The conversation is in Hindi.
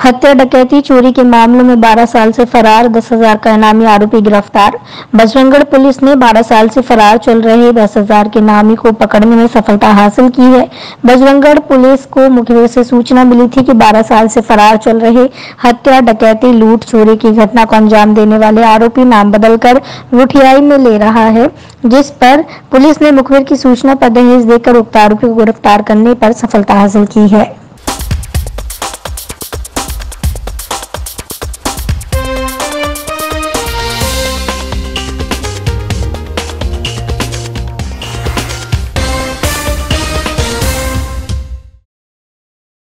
हत्या, डकैती, चोरी के मामलों में 12 साल से फरार 10,000 का इनामी आरोपी गिरफ्तार। बजरंगगढ़ पुलिस ने 12 साल से फरार चल रहे 10,000 के इनामी को पकड़ने में सफलता हासिल की है। बजरंगगढ़ पुलिस को मुखबिर से सूचना मिली थी कि 12 साल से फरार चल रहे हत्या, डकैती, लूट, चोरी की घटना को अंजाम देने वाले आरोपी नाम बदलकर रुठियाई में ले रहा है, जिस पर पुलिस ने मुखबिर की सूचना पर दहेज देकर उक्त आरोपी को गिरफ्तार करने पर सफलता हासिल की है।